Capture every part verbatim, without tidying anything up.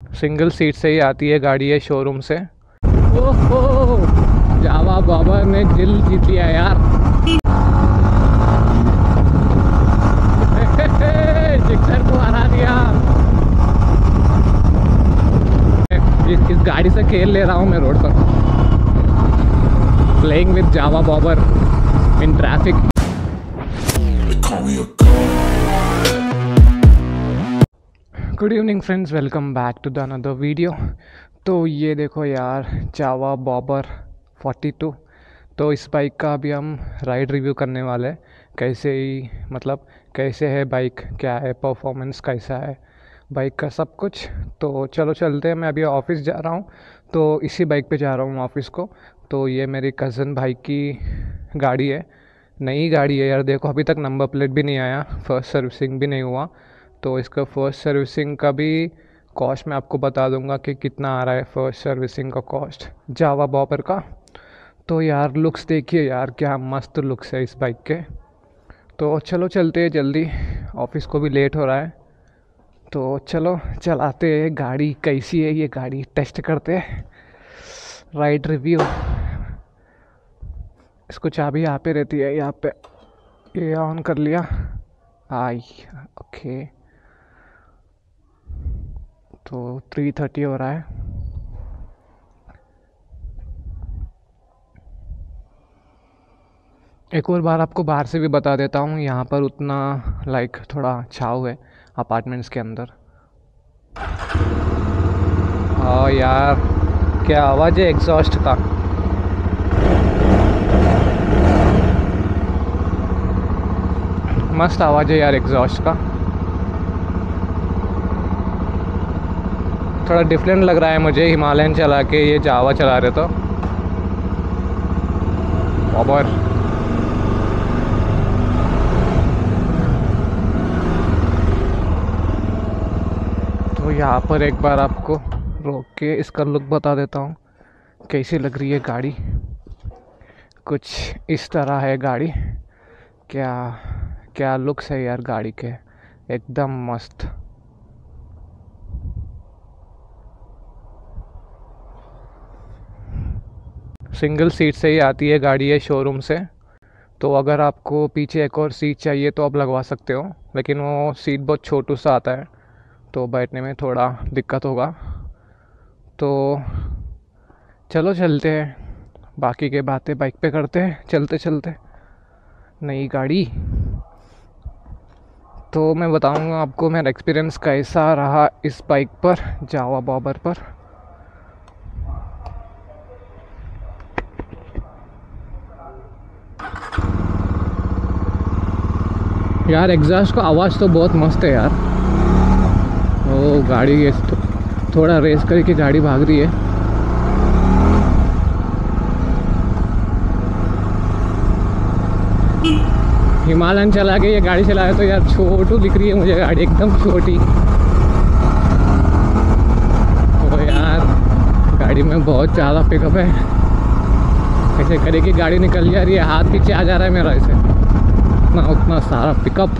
Single seat से ही आती है गाड़ी है शोरूम से। ओहो, जावा बाबर ने दिल जीत लिया यार। जिक्सर को हरा दिया। इस, इस गाड़ी से खेल ले रहा हूँ मैं रोड पर, playing with Jawa Bobber in traffic. Good evening friends, welcome back to the another video. तो ये देखो यार, जावा बॉबर फोर्टी टू। तो इस बाइक का अभी हम राइड रिव्यू करने वाले हैं। कैसे ही मतलब कैसे है बाइक, क्या है परफॉर्मेंस, कैसा है बाइक का सब कुछ। तो चलो चलते हैं। मैं अभी ऑफिस जा रहा हूँ, तो इसी बाइक पे जा रहा हूँ ऑफिस को। तो ये मेरी कज़न भाई की गाड़ी है, नई गाड़ी है यार। देखो अभी तक नंबर प्लेट भी नहीं आया, फर्स्ट सर्विसिंग भी नहीं हुआ। तो इसका फर्स्ट सर्विसिंग का भी कॉस्ट मैं आपको बता दूंगा कि कितना आ रहा है फर्स्ट सर्विसिंग का कॉस्ट जावा बॉबर का। तो यार लुक्स देखिए यार, क्या मस्त लुक्स है इस बाइक के। तो चलो चलते हैं जल्दी, ऑफिस को भी लेट हो रहा है। तो चलो चलाते हैं गाड़ी। कैसी है ये गाड़ी, टेस्ट करते हैं, राइड रिव्यू। इसको चाबी यहाँ पे रहती है, यहाँ पे ये ऑन कर लिया। आई ओके। तो थ्री थर्टी हो रहा है। एक और बार आपको बाहर से भी बता देता हूँ, यहाँ पर उतना लाइक थोड़ा छाव है अपार्टमेंट्स के अंदर। हाँ यार, क्या आवाज़ है एग्जॉस्ट का। मस्त आवाज़ है यार एग्जॉस्ट का। थोड़ा डिफरेंट लग रहा है मुझे हिमालयन चला के ये जावा चला रहे तो। बॉबर तो यहाँ पर एक बार आपको रोक के इसका लुक बता देता हूँ कैसी लग रही है गाड़ी। कुछ इस तरह है गाड़ी। क्या क्या लुक्स है यार गाड़ी के, एकदम मस्त। सिंगल सीट से ही आती है गाड़ी है शोरूम से। तो अगर आपको पीछे एक और सीट चाहिए तो आप लगवा सकते हो, लेकिन वो सीट बहुत छोटू सा आता है तो बैठने में थोड़ा दिक्कत होगा। तो चलो चलते हैं, बाकी के बातें बाइक पे करते हैं चलते चलते। नई गाड़ी तो मैं बताऊंगा आपको मेरा एक्सपीरियंस कैसा रहा इस बाइक पर, जावा बॉबर पर। यार एग्जॉस्ट का आवाज़ तो बहुत मस्त है यार। ओ गाड़ी ये थो, थोड़ा रेस करके गाड़ी भाग रही है। हिमालयन चला के ये गाड़ी चला रहे तो यार छोटू दिख रही है मुझे गाड़ी, एकदम छोटी। तो यार गाड़ी में बहुत ज़्यादा पिकअप है। ऐसे करे कि गाड़ी निकल जा रही है, हाथ पीछे आ जा रहा है मेरा, ऐसे उतना उतना सारा पिकअप।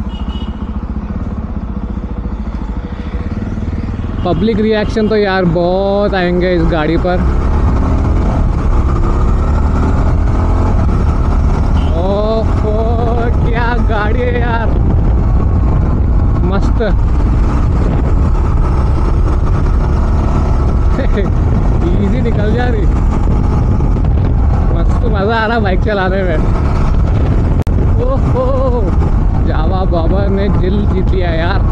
पब्लिक रिएक्शन तो यार बहुत आएंगे इस गाड़ी पर। ओह क्या गाड़ी है यार, मस्त। इजी निकल जा रही, मस्त मज़ा आ रहा बाइक चलाने में। ओहो, जावा बॉबर ने दिल जीत लिया यार।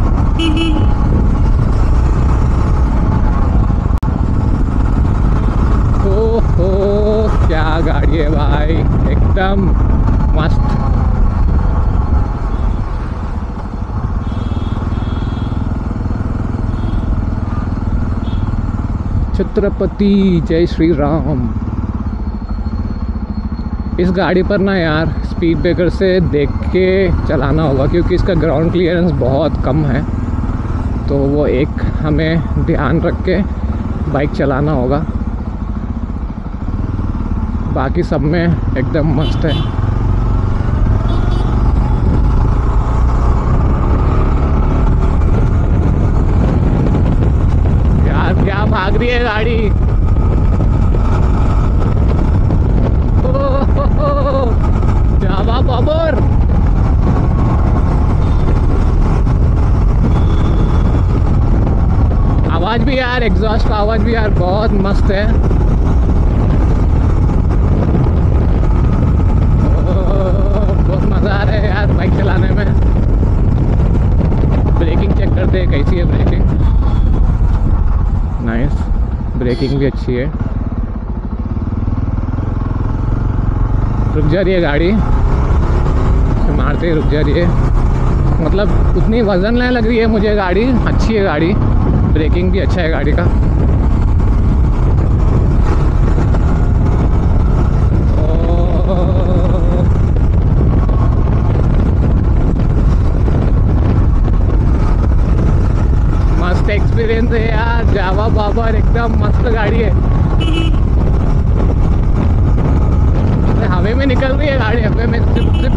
ओहो क्या गाड़ी है भाई, एकदम मस्त। छत्रपति जय श्री राम। इस गाड़ी पर ना यार स्पीड ब्रेकर से देख के चलाना होगा, क्योंकि इसका ग्राउंड क्लियरेंस बहुत कम है। तो वो एक हमें ध्यान रख के बाइक चलाना होगा। बाकी सब में एकदम मस्त है। क्या भाग रही है गाड़ी। Jawa Bobber. आवाज भी यार, एग्जॉस्ट का आवाज भी यार बहुत मस्त है। बहुत मजा आ रहा है यार बाइक चलाने में। ब्रेकिंग चेक करते हैं कैसी है ब्रेकिंग। नाइस, ब्रेकिंग भी अच्छी है। रुक जा रही है गाड़ी, मारते ही रुक जा रही है। मतलब उतनी वजन नहीं लग रही है मुझे गाड़ी, अच्छी है गाड़ी, ब्रेकिंग भी अच्छा है गाड़ी का। मस्त एक्सपीरियंस है यार, जावा बॉबर एकदम मस्त गाड़ी है। हवे में निकल रही है गाड़ी, हवे में जिप जिप।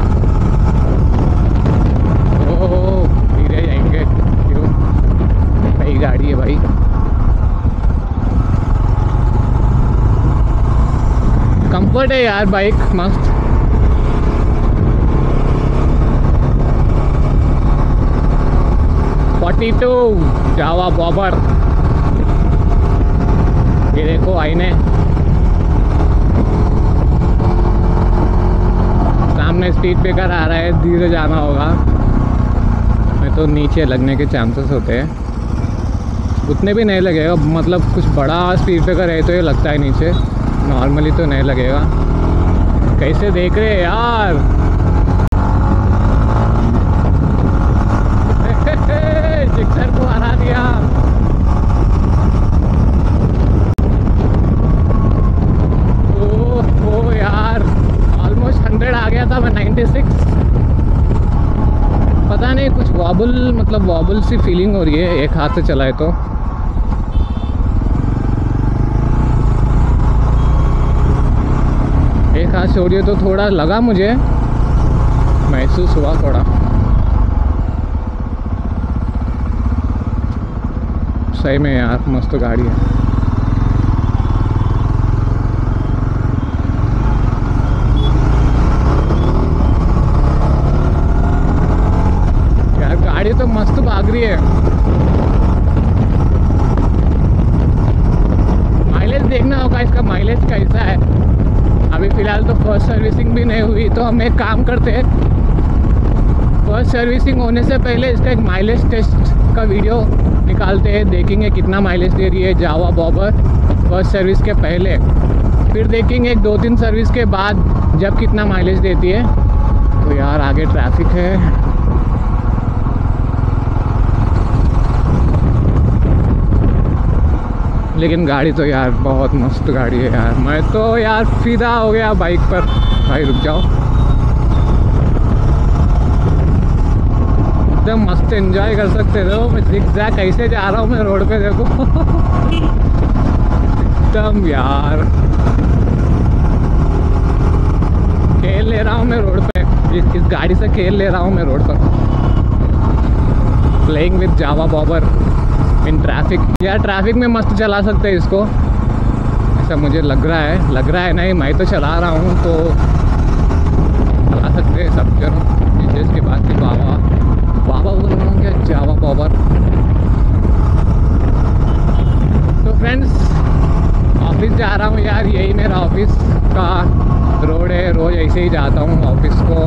ओह धीरे जाएंगे, क्यों भाई, गाड़ी है भाई। कंफर्ट है यार बाइक, मस्त। Forty two Jawa Bobber. ये देखो आईने, सामने स्पीड ब्रेकर आ रहा है, धीरे जाना होगा। मैं तो नीचे लगने के चांसेस होते हैं, उतने भी नहीं लगेगा। मतलब कुछ बड़ा स्पीड ब्रेकर है तो ये लगता है नीचे, नॉर्मली तो नहीं लगेगा। कैसे देख रहे हैं यार। जिक्सर को हरा दिया। ओह ओ यार, ऑलमोस्ट हंड्रेड आ गया था मैं, नाइन्टी सिक्स। पता नहीं कुछ वॉबल, मतलब वॉबल सी फीलिंग हो रही है एक हाथ से चलाए तो। एक हाथ छोड़िए तो थोड़ा लगा, मुझे महसूस हुआ थोड़ा। सही में यार मस्त गाड़ी है। यार गाड़ी तो मस्त भाग रही है। माइलेज देखना होगा इसका, माइलेज कैसा है। अभी फ़िलहाल तो फर्स्ट सर्विसिंग भी नहीं हुई, तो हम एक काम करते हैं, फर्स्ट सर्विसिंग होने से पहले इसका एक माइलेज टेस्ट का वीडियो निकालते हैं। देखेंगे कितना माइलेज दे रही है जावा बॉबर फर्स्ट सर्विस के पहले, फिर देखेंगे एक दो तीन सर्विस के बाद जब कितना माइलेज देती है। तो यार आगे ट्रैफिक है। लेकिन गाड़ी तो यार बहुत मस्त गाड़ी है यार, मैं तो यार फिदा हो गया बाइक पर। भाई रुक जाओ, एकदम मस्त एंजॉय कर सकते हो। मैं जिगजैग कैसे जा रहा हूँ मैं रोड पे, देखो एकदम यार खेल ले रहा हूँ मैं रोड पे। इस, इस गाड़ी से खेल ले रहा हूँ मैं रोड पर, playing with Jawa Bobber in traffic. यार ट्रैफिक में मस्त चला सकते हैं इसको, ऐसा मुझे लग रहा है। लग रहा है नहीं, मैं तो चला रहा हूँ तो चला सकते हैं सब जन। जिसके बाद फिर बाबा बाबा बोल रहा हूँ क्या, जावा बॉबर। तो फ्रेंड्स ऑफिस जा रहा हूँ यार, यही मेरा ऑफिस का रोड है। रोज़ ऐसे ही जाता हूँ ऑफिस को।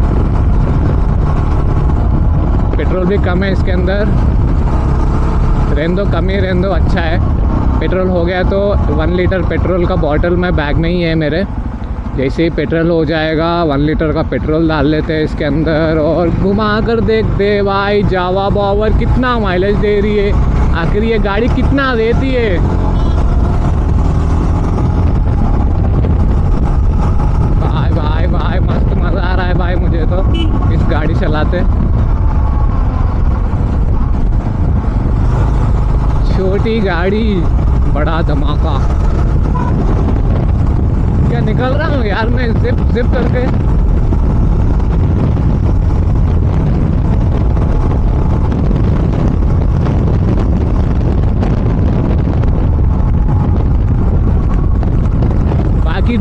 पेट्रोल भी कम है इसके अंदर, रहने दो, कम ही रहने दो, अच्छा है। पेट्रोल हो गया तो वन लीटर पेट्रोल का बॉटल में बैग में ही है मेरे। जैसे ही पेट्रोल हो जाएगा वन लीटर का पेट्रोल डाल लेते हैं इसके अंदर और घुमा कर देख दे भाई जावा बॉबर कितना माइलेज दे रही है, आखिर ये गाड़ी कितना देती है। भाई भाई भाई मस्त मज़ा आ रहा है भाई मुझे तो इस गाड़ी चलाते। छोटी गाड़ी बड़ा धमाका। क्या निकल रहा हूँ यार मैं जिप जिप करके।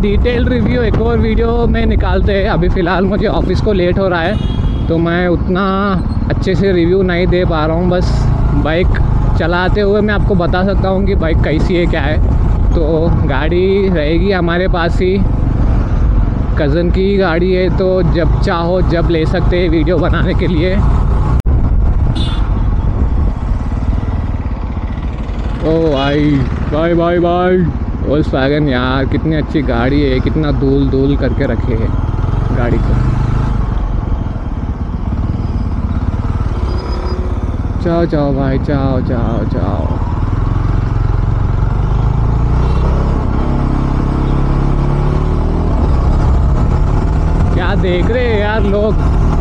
डिटेल्ड रिव्यू एक और वीडियो में निकालते हैं। अभी फ़िलहाल मुझे ऑफिस को लेट हो रहा है तो मैं उतना अच्छे से रिव्यू नहीं दे पा रहा हूँ। बस बाइक चलाते हुए मैं आपको बता सकता हूँ कि बाइक कैसी है, क्या है। तो गाड़ी रहेगी हमारे पास ही, कज़न की गाड़ी है, तो जब चाहो जब ले सकते हैं वीडियो बनाने के लिए। ओ भाई बाय बाय बाय वोल्क्सवैगन यार, कितनी अच्छी गाड़ी है, कितना धूल धूल करके रखे है गाड़ी को। जाओ जाओ भाई, जाओ जाओ जाओ। क्या देख रहे हैं यार लोग।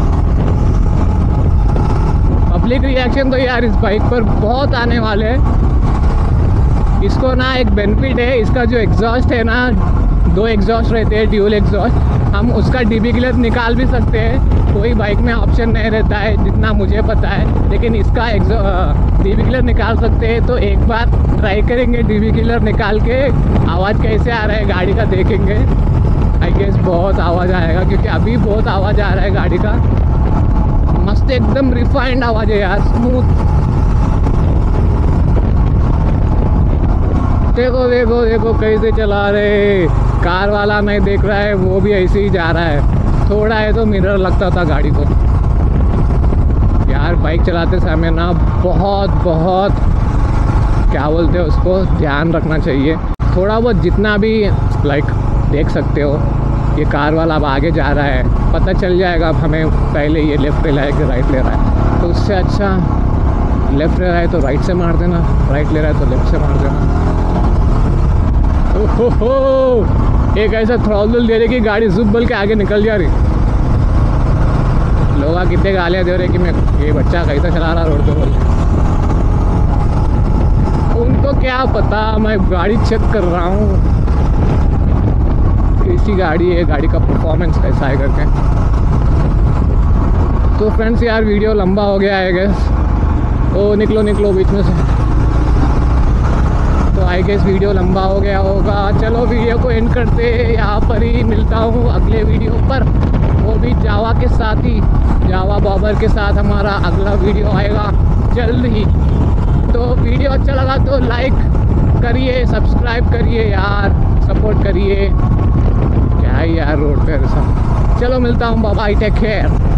पब्लिक रिएक्शन तो यार इस बाइक पर बहुत आने वाले हैं। इसको ना एक बेनिफिट है, इसका जो एग्जॉस्ट है ना, दो एग्जॉस्ट रहते हैं, ड्यूल एग्जॉस्ट। हम उसका डीबी क्लियर निकाल भी सकते हैं, कोई बाइक में ऑप्शन नहीं रहता है जितना मुझे पता है, लेकिन इसका डीबी क्लियर निकाल सकते हैं। तो एक बार ट्राई करेंगे डीबी क्लियर निकाल के, आवाज़ कैसे आ रहा है गाड़ी का देखेंगे। आई गेस बहुत आवाज़ आएगा क्योंकि अभी बहुत आवाज़ आ रहा है गाड़ी का। मस्त एकदम रिफाइंड आवाज़ है यार, स्मूथ। देखो देखो देखो कैसे चला रहे, कार वाला नहीं देख रहा है, वो भी ऐसे ही जा रहा है। थोड़ा है तो मिरर लगता था गाड़ी को। यार बाइक चलाते समय ना बहुत बहुत क्या बोलते हैं उसको, ध्यान रखना चाहिए। थोड़ा बहुत जितना भी लाइक देख सकते हो, ये कार वाला अब आगे जा रहा है, पता चल जाएगा अब हमें पहले ये लेफ़्ट ले रहा है कि राइट ले रहा है। तो उससे अच्छा लेफ़्ट ले रहा है तो राइट से मार देना, राइट ले रहा है तो लेफ़्ट से मार देना। ओहो, एक ऐसा थ्रॉटल दे रही कि गाड़ी जुब बल के आगे निकल जा रही। लोग कितने गालियाँ दे रहे कि मैं ये बच्चा कैसा चला रहा रोड पे बोल। उनको क्या पता, मैं गाड़ी चेक कर रहा हूँ कैसी गाड़ी है, गाड़ी का परफॉर्मेंस कैसा है करके। तो फ्रेंड्स यार वीडियो लंबा हो गया है गैस। ओ निकलो निकलो बीच में से। तो आई गेस वीडियो लंबा हो गया होगा। चलो वीडियो को एंड करते हैं यहाँ पर ही। मिलता हूँ अगले वीडियो पर, वो भी जावा के साथ ही, जावा बॉबर के साथ हमारा अगला वीडियो आएगा जल्द ही। तो वीडियो अच्छा लगा तो लाइक करिए, सब्सक्राइब करिए यार, सपोर्ट करिए। क्या है यार रोड पे ऐसा। चलो मिलता हूँ, बाय बाय, टेक केयर।